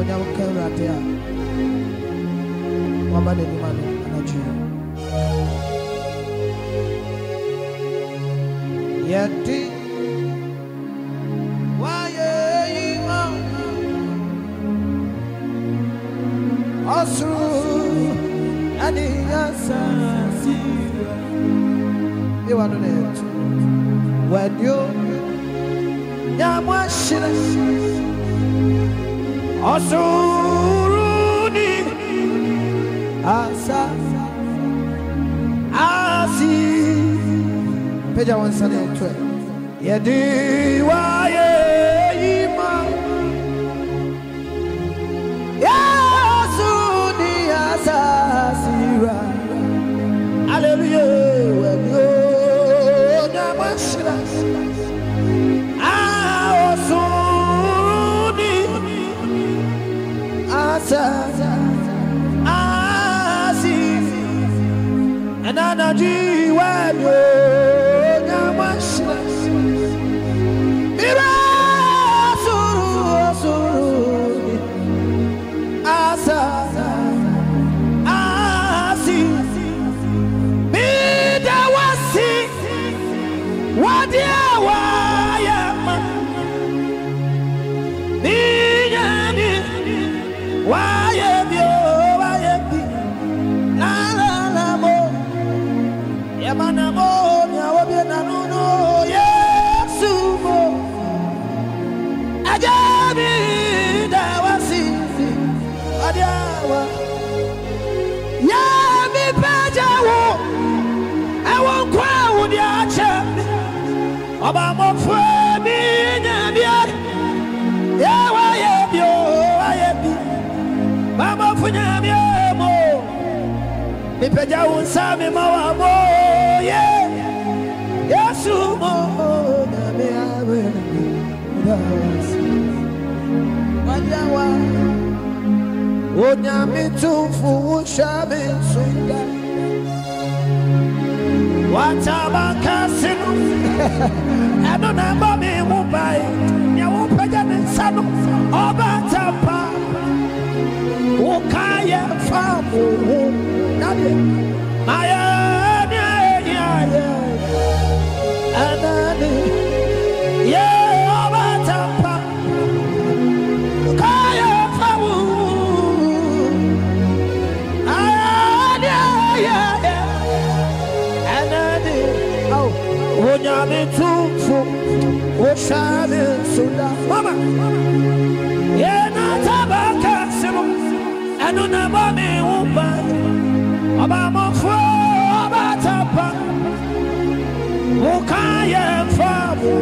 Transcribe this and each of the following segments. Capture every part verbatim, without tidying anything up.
Niponya Karatea. Wabade Manu Anaji. Yeti. Why you Osru Ani Asasi. You want to know when you Yamashina Osuruni Asa Asi Peja one Sunday twelve Yedi Waye Ima Yasuni Asasira Hallelujah when you Yamashina and energy when you Obama for me, yeah, why you, I am Mama for Yamo. If I don't say Mama, yeah, yes, oh, Yami too for Shabin Sunda. What about Casino? I don't know me who buy you won't pay any son of Tapa. Who can you farm? My yeah, yeah, and yeah, over Tapa. Can you farm? Yeah, yeah, yeah, and oh. Onyame tufu oshame sunda mama ye na tabaka simo enu na mami umba oba mofo oba tapa ukaye famu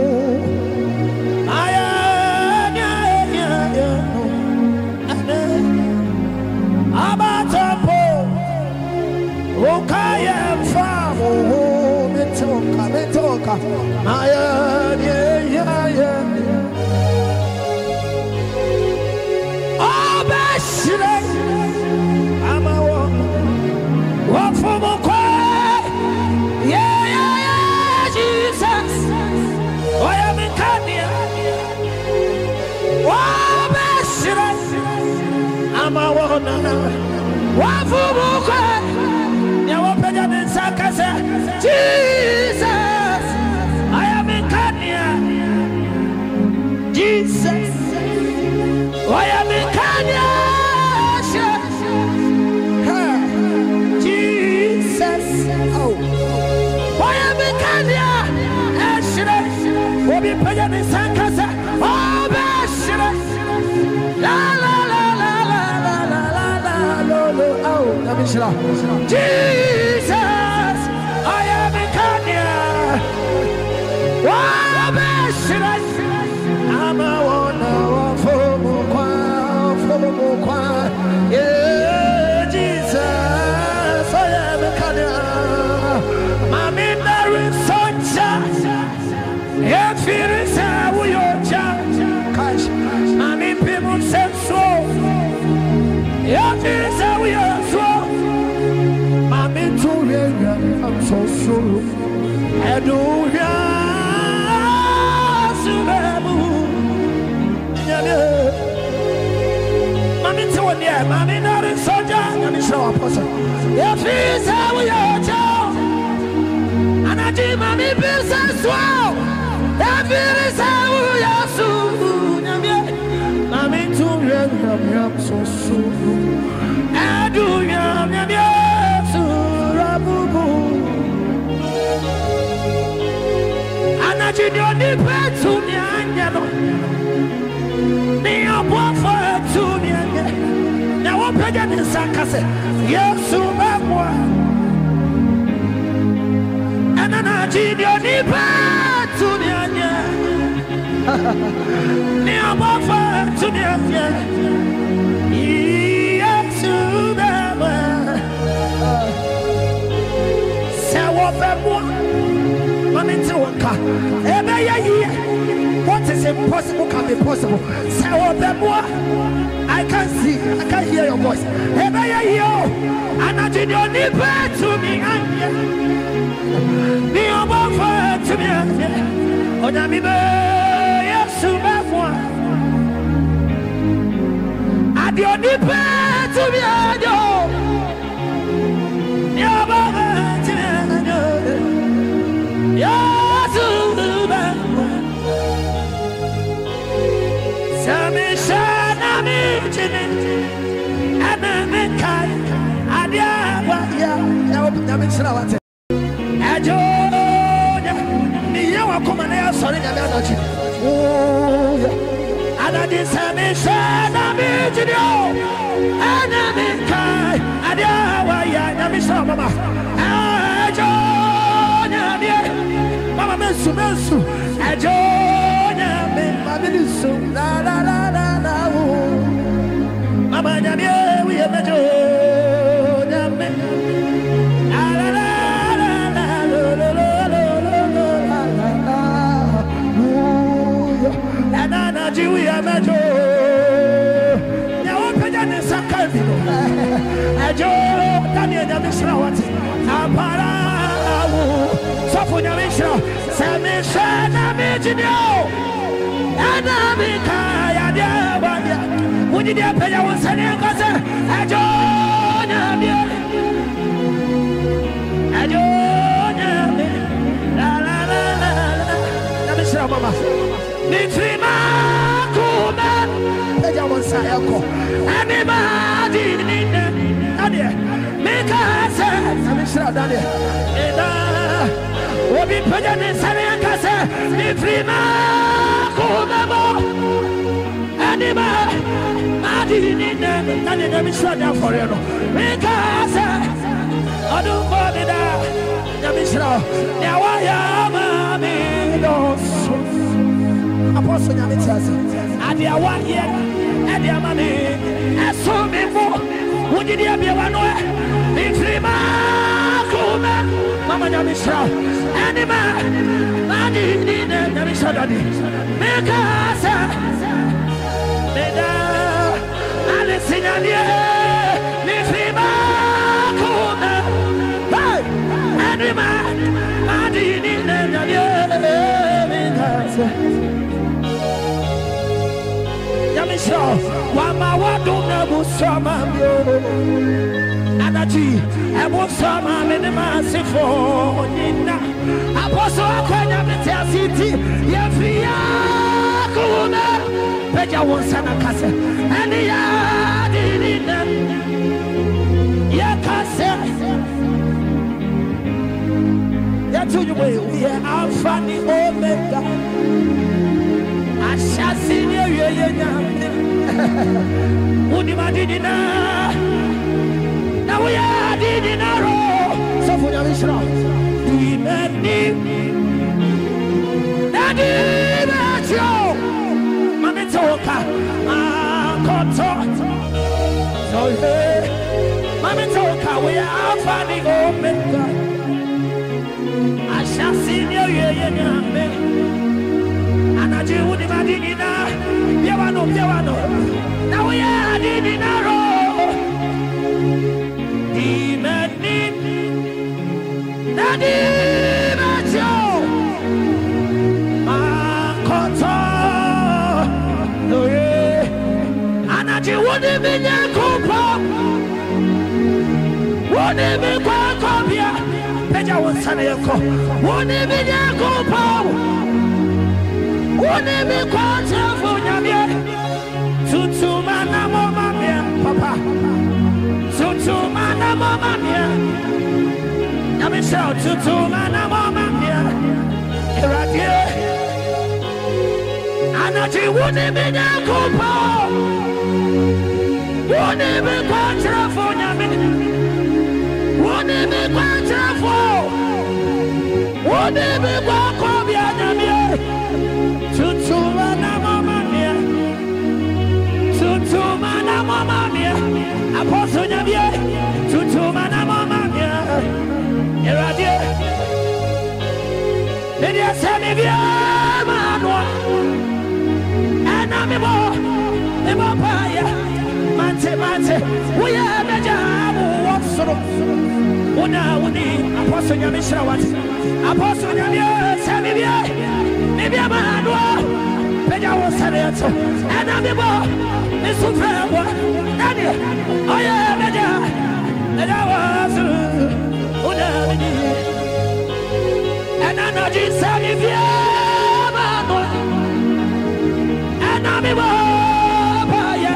aya nya nya nya ane oba tapa ukaye famu Metoka, metoka, maya, yeah, yeah, yeah. Oh, Bashire, I'm a woman. What for more quiet? Yeah, yeah, yeah, Jesus. Oh, I'm in Kenya. Oh, Bashire, I'm a woman. What for more quiet? Jesus, I am in Kenya. Jesus, I am in Kenya. Jesus, oh, I am in Kenya. We'll be paying in Sankasa. Oh, la la la la la la la la la la. Oh, let me show. Jesus. I am in Kenya. Why should I? I'm a one for more, for more. Yeah, Jesus. I am in Kenya. I'm in the research. If it is how we are judged, I'm in people said so. If it is how we are so, I'm in near, Mammy, not in soldier, and it's our apostle. If he's how we are, and I did Mammy business well. If it is how we are soon, Mammy, to yam yam so soon. I do yam yam yam so rabubu. And I did your depend to me, and yellow. Now, what for to me? Now, what pregnant is Sankase? Yes, so and I did your depend to me. Now, what for to me? Yes, so say what what is impossible can be possible. Say what I can see, I can hear your voice. And I did your neighbor to me. Be over to me. On a bibe, yes, I did your neighbor to me. Yes, Sami Shana Mijin and Mekai Adia Waya Yamin Ajoya Niyawa Kumania sorry Yamachi. Oh and I did Sami Shana Mijin and Mekai Adia Waya Yamin Mama Ajoya Mama Mensu Mensu Ajoya La la la la la Mama Nyamie we have a Nyame La la la la la la la la la la we have a Now open your Sakavino Ajo Daniel Yamisrawati Apara Sofunya Misra Sami Shana Mijinio Anamika Yadia would you dare pay our sending cousin? Ajonia Ajonia La la la la la Mister Mama Nitrima Kuma Pajawan Sayako Anybody Nadia Make us Mister Daniel Obi Pajan Sarian Casa Nitrima Anima, I didn't never be shut down for you. Because I don't want it out. Now I am a Apostle Yamitas. I did one year, and your money. I saw me more. Would you be one way? It's remarkable. Mama Yamisra. Anima, I didn't never be shut down. Because Alice in Adia, Nifima, Kuna, Bye, Anima, I didn't know Yamisha, Wama Waduna Busama, Anaji, and Busama, Minimasi for Nina, Apostle Akanya, City, Yafia, Kuna. Peja wonsana kase and ya did ya kase ya to you we are Alpha and Omega. I shall see you ye Udi madina now we are did in a row so for your mission Dimeni Daddy that's you Mamitoka, Makoto, so hey, Mamitoka, we are Alpha and Omega. I shall see you, yeah, and I do the Madina, Yavano, Yavano. Now we are in a row. Demon, Daddy, that's you, Makoto. Anaji woni minye kupo woni mi kwa kopia peja wonsane yako woni minye kupo woni mi kwa chafu nyamie tutuma na mama mia papa tutuma na mama mia nyame shout tutuma na mama mia eradie anaji woni minye kupo woni mi kwa chafu nyamie woni mi kwa chafu woni mi kwa kopia nyamie tutuma na mama mia tutuma na mama mia apostle nyamie tutuma na mama mia eradie media semi via manwa ana me bo me bo paya mate mate we are meja wosoro una uni apostle nyamie shrawat apostle nyamie semi via me via manwa peja wosareto ana me bo me sufrewa nani oya meja meja wasu una uni ana no jisani via manwa ana me bo paya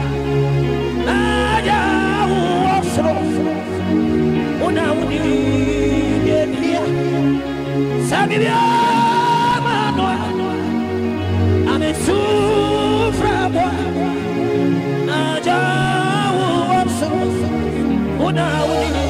aja wosoro una uni dia sami via manwa ame sufrewa aja wosoro una uni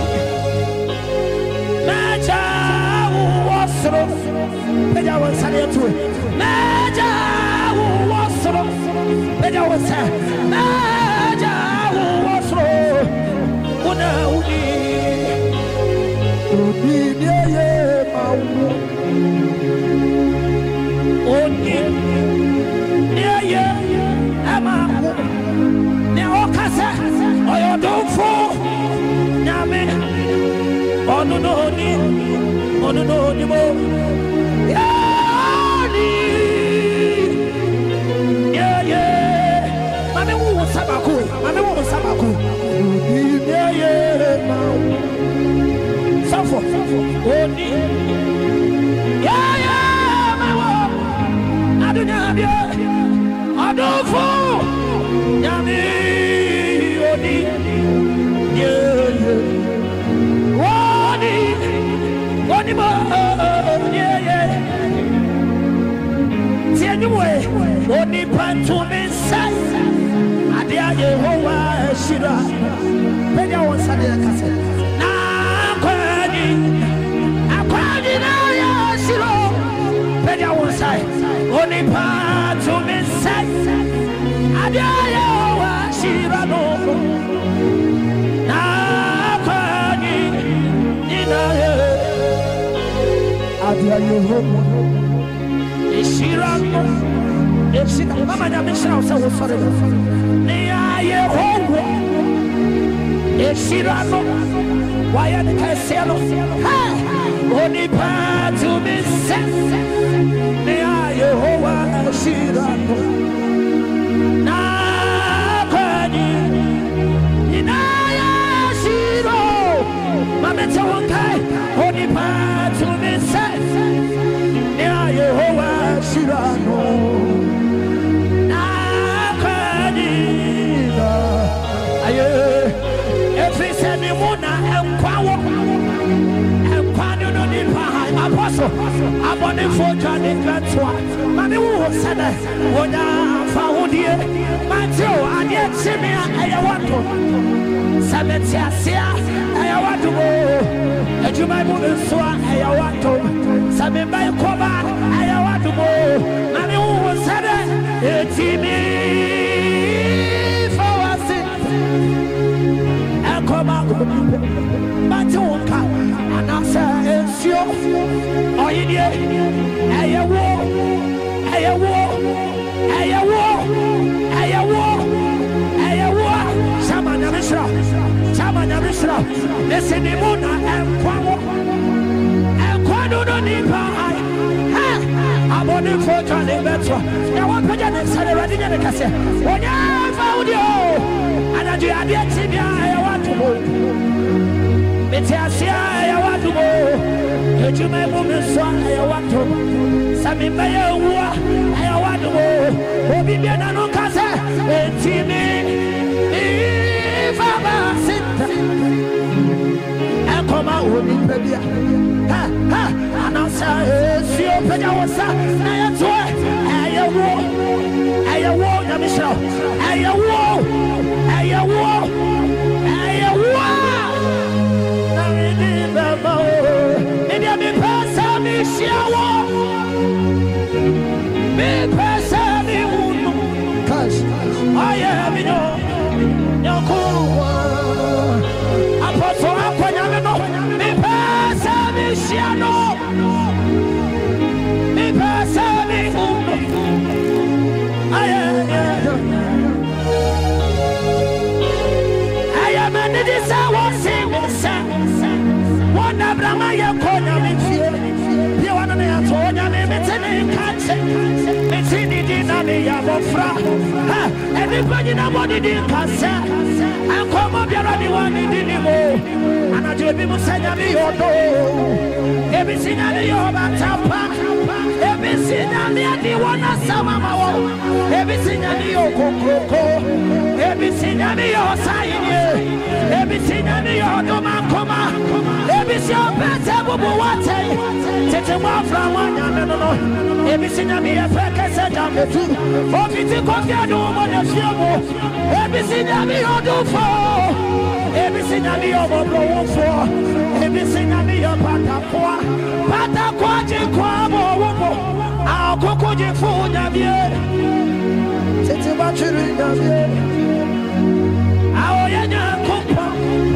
meja wosoro peja wonsane tu meja wosoro peja wonsane meja wosoro una uni uni ye mawu uni ye ye amawu ne okasa oyodofo nyame onu no ni onu no ni mo ya ni ye ye mame wo sabaku mame wo sabaku ni ye ye ma safo oni ya ya ma wo adunya bia adofo nyame oni ye ye oni oni mo ye ye tianywe oni pantu me sai adia Yehowa shira peja wonsane kase na kwani akwani na ya shiro peja wonsai oni pantu me sai adia Yehowa shira no na kwani ina ye adia Yehowa shira no eshira mama na mishra usa wosore ne ya Yehowa eshira no waya ne kase no ha oni patu me se ne ya Yehowa shira no na kwani ina ya shiro mama tawonkai oni patu me se ne ya Yehowa shira no na kwani aye efise ni muna enkwawo enkwani no ni pa apostle abone foja ni gatwa mami wo sene wonya fa hodie mateo ade chimia eyawato sabetiasia eyawato mo ejuma mu nsoa eyawato sabembai koba eyawato mo mami wo sene etimi fawasi ekoma matonka anasa ensio oyidie eyewo eyewo eyewo eyewo eyewo sama na misra sama na misra leseni muna enkwawo enkwado no nipa ai ha abone foto ne beto na wapaja ne sare radinye ne kase wonya fa audio. And I do a dear Tibia, I want to go. Metiasia, I want to go. You may move the song, I want to go. Sammy Bayer, I want to go. Obi Bianano Casa, and Timmy, if I sit. And come out with me, baby. Ha, ha, and I'll say, see you, Pedaosa, and that's why I walk. I walk, Michelle. I walk. I walk. I walk. Maybe I'm a person, Michelle. Me person, because I am in your cool. Apostle, I'm me person, Michelle. Me person, I am a this hour, sing, one of them I am calling you want to answer, it's in the dinner of Fra. Everybody nobody didn't pass. And come up your only one in the more. And I do people send me your door. Everything I know about Tampa. Everything I know one of Samama. Everything I know Coco. Everything I know sign. Everything I know Doma Coma. Everything better Bubu Take a walk from one another. Everything I know a packet set down the two. Oh, it's a coffee I don't want to feel. Everything I know do for. Everything I know blow for. Everything I know Pataqua. Pataqua Jinquamo. Our Coco Jinfu Navie. Take a battery Navie. Our Yana Copa.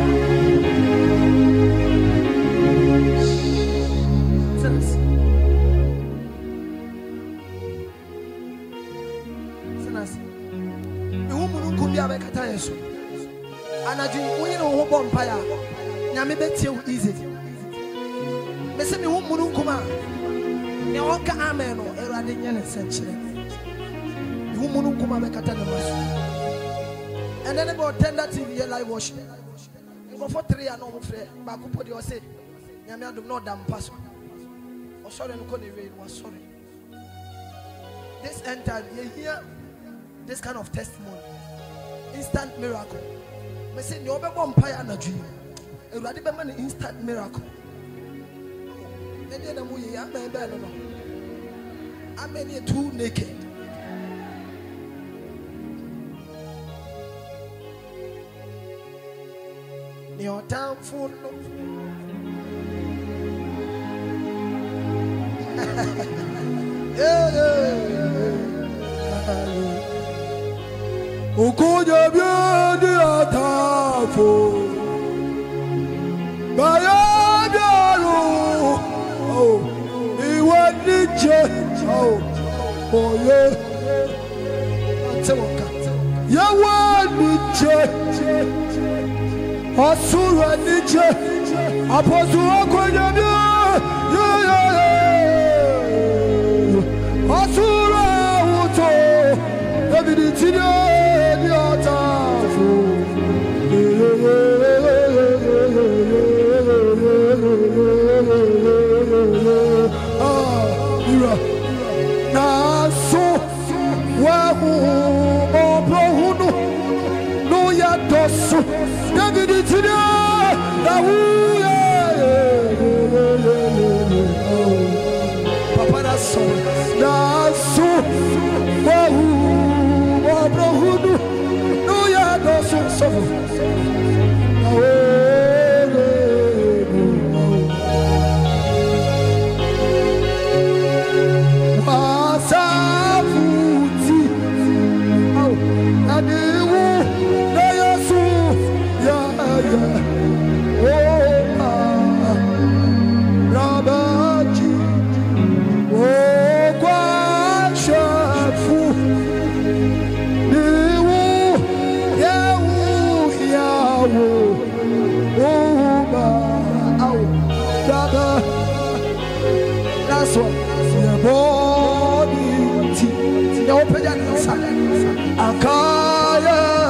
And I drink when you know who bonfire. Yami bet you easy. Listen, you won't move come out. You walk a man or a radian essentially. You won't come out at and then about ten that T V live wash. You go for three and no free. But who put your say? Yami do not damn pass. Oh, sorry, no couldn't read was sorry. This end time, you hear this kind of testimony. Instant miracle. I say you be vampire na dream. E wrade be man instant miracle. Ene na mu ye am be no no. Am any too naked. Your time full. Yeah yeah. Okuja bien di atafo Baya biaru Oh Iwe nije Oh Oye Atewoka Yewe nije Asura nije Aposu okuja bien Yeah yeah yeah Asura uto Ebidi tine Akaya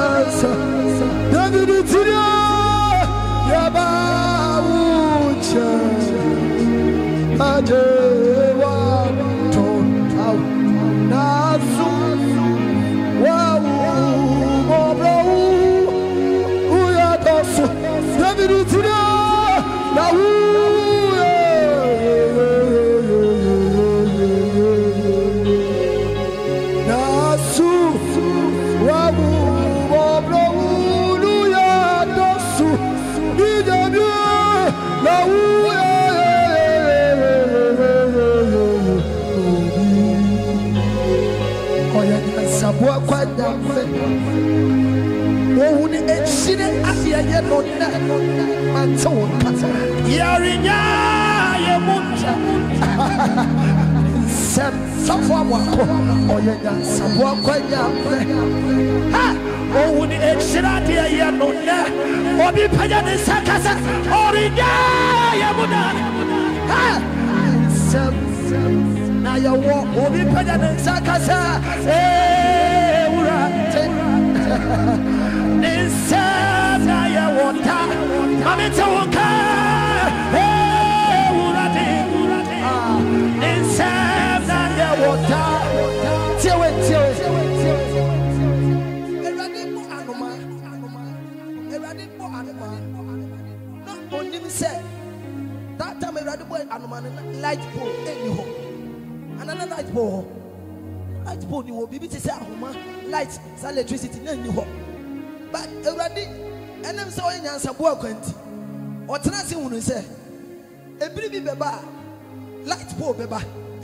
Light pole, anyhow. Another light pole. Light pole, you will be able to say, light, electricity, anyhow. But already, and I'm so in answer, work went. Or Tanasi will say, a baby beba, light pole beba.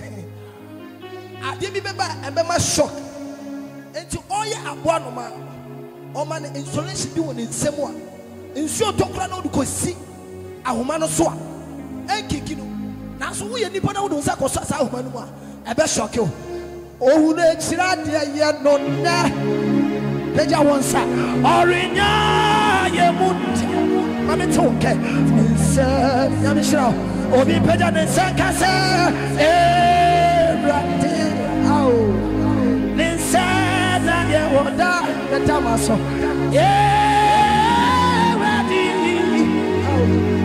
I did be beba and bema shock. And to all your one man, or man installation doing in same one. In short, talk around to see a woman so. And kicking. Now, so we any part of those are called Sahumanua. I bet shock you. Oh, next year, yet no, Peja once, Orinya, Yamut, Mammy Tonke, Sir Yamisha, Obi Peja and Sakasa, eh, Ratty, oh, Linsa, Yawoda, the Tamaso, yeah, Ratty, oh.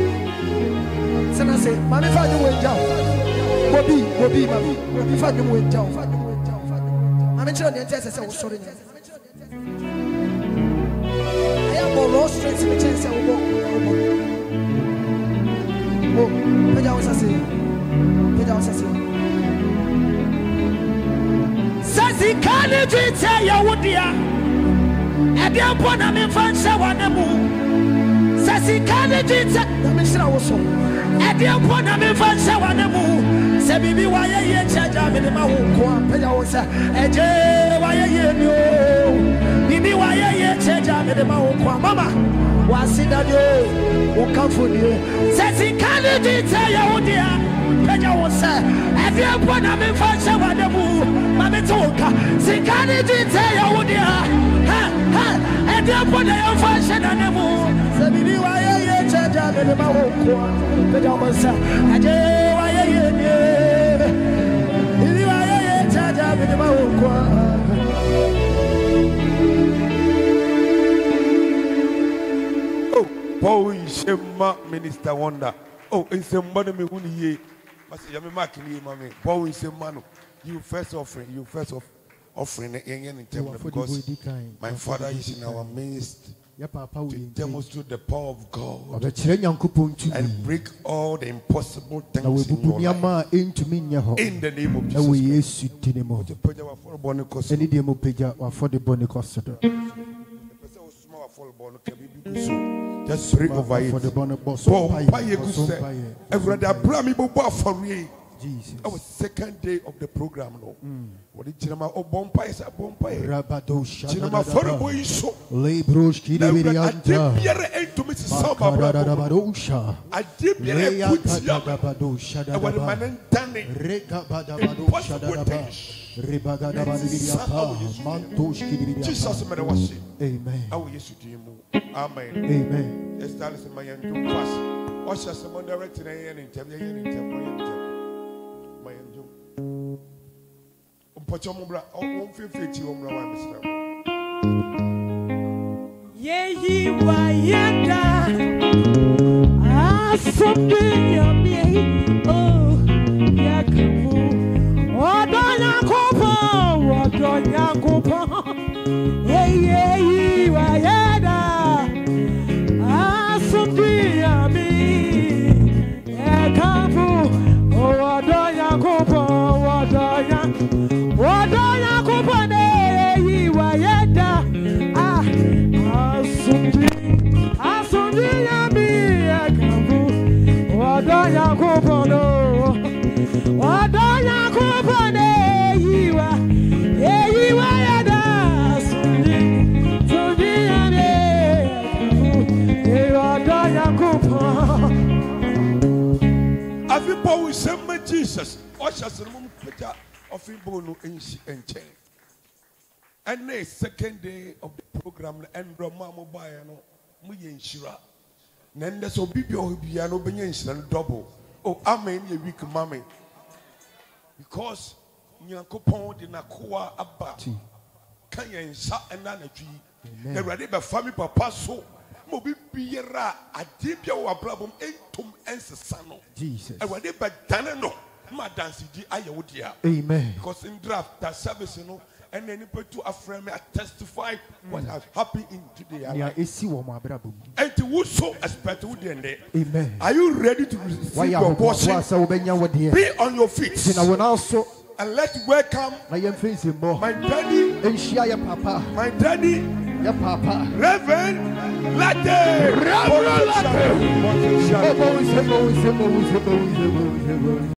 I say, Mammy, find your way down. Bobby, Bobby, Mammy, find your way down. Find your way down. I'm in the test. I said, sorry. I am more lost straight in the chance. I will walk. Oh, Peja was a say. Peja was a say. Sassy, can't you tell your wood, dear? And the upon a man found someone a moon. Sassy, can't you tell? I'm sure so. And the upon a man found someone a moon. Say, baby, why are you charging me? My own Peja was a why are you? Baby, why are you charging me? My own Mama, was it that you who come for you? Sassy, can't you tell your dear? Peja was a and the upon a man found someone a moon. Mammy Tonka, say, can't you tell your dear? Ha, ha, and the upon a fashion and the moon. Say, baby, why are you charging me? My own Peja was a why are you? Oh, Paul Shema Minister Wonder. Oh, it's a money me who ye. But you are marking you, mammy. Paul is a man. You first offering, you first off offering in terms because my father is in our midst. To demonstrate the power of God and break all the impossible things in your life. In the name of Jesus Christ. Just pray over it. Jesus. Our second day of the program, no. What did Chinama or Bompire is a Bompire? Rabadosh, Chinama for boy so. Labros, Kidirianta, to Missus Samba Badosha. I did be a good Badosha. I want a man standing. Jesus, amen. I will use you. Amen. Amen. Establish my young fast. Watch us among the red and interview. Pochomobra, oh, fifty omra wa Ye ye wa yenda. Ah, Asumdi yami, oh, yakamu. Odonya kupo, odonya kupo. Hey, hey, wayeda. Asumdi yami, yakamu. Odonya kupo, odonya, odonya kupo ne, hey, wayeda. Ah, asumdi, asumdi yami, yakamu. Odonya kupo no. Odonya kupo ne, yiwa, yiwa yada. Asumdi, asumdi yami, yakamu. Odonya kupo. Afi Paul say me Jesus. Osha se mo peta of him bonu enchi enchen. And the second day of the program and Brahma mobile no mu yenshira. Nende so bibio bia no benya nshira double. Oh amen ye week mama. Because Nyankopon de nakoa aba. Kan yensa ena na twi. Na rade be fami papa so. Mo bibiera adibia wa brabom entum ensesa no. Jesus. E rade be dane no. Ma dance di ayewo dia. Amen. Because in draft that service you know and then people to affirm me I testify what has happened in today. Yeah, esi wo ma brabom. And to who so expect who the end. Amen. Are you ready to receive your portion? Be on your feet. And let's welcome my daddy, my daddy, Reverend Latte. Reverend Latte.